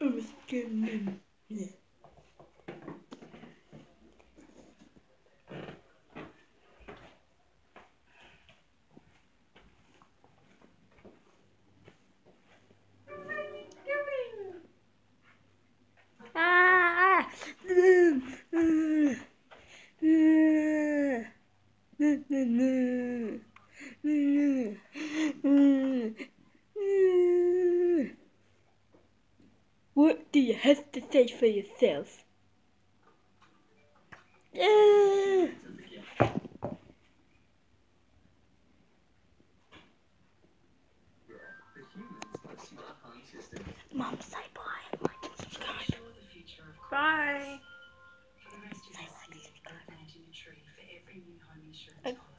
Yeah. Ah! What do you have to say for yourself? Mom, say bye and like and subscribe. Bye. Say like and subscribe.